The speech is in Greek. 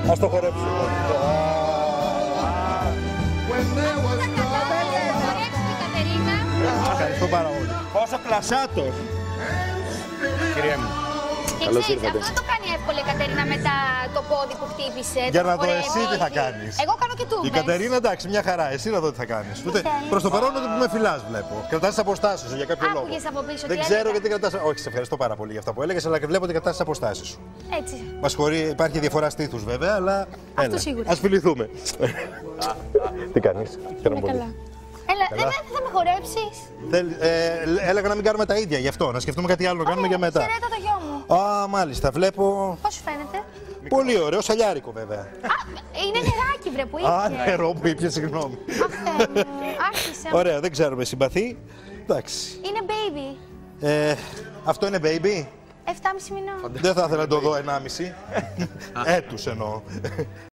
Ας το χορέψουμε. Ευχαριστώ πάρα πολύ. Πόσο κλασάτος. Κυρία μου. Καλώς ήρθατε. Αυτό το κάνει εύκολα η Κατερίνα μετά το πόδι που χτύπησε. Για να δω εσύ τι θα κάνεις. Εγώ κάνω και τούμπες. Η Κατερίνα εντάξει, μια χαρά. Εσύ να δω τι θα κάνεις. Ούτε προς το παρόν ότι με φυλάς βλέπω. Κρατάς τις αποστάσεις σου για κάποιο λόγο. Άκουγες από πίσω. Δεν ξέρω γιατί κρατάς. Όχι, σε ευχαριστώ πάρα πολύ για αυτά που έλεγες, αλλά και βλέπω ότι κρατάς τις αποστάσεις σου. Έτσι. Μας χωρεί, υπάρχει διαφορά στήθους βέβαια, αλλά. Αυτό σίγουρα. Ας φιληθούμε. Τι κάνεις, χαίρομαι πολύ. Έλα, δεν θα με χορέψεις. Έλεγα να μην κάνουμε τα ίδια γι' αυτό, να σκεφτούμε κάτι άλλο να κάνουμε για μετά. Χαιρέτα το γιο μου. Α, μάλιστα, βλέπω. Πώς σου φαίνεται? Πολύ ωραίο, σαλιάρικο βέβαια. Α, είναι νεράκι βρε που Α, είχε. νερό που ήπια, συγγνώμη. Άρχισε. Ωραία, δεν ξέρουμε, συμπαθεί. Εντάξει. Είναι baby. Αυτό είναι baby. 7,5 μηνών. Δεν θα ήθελα να το δω 1,5. Έτους εννοώ.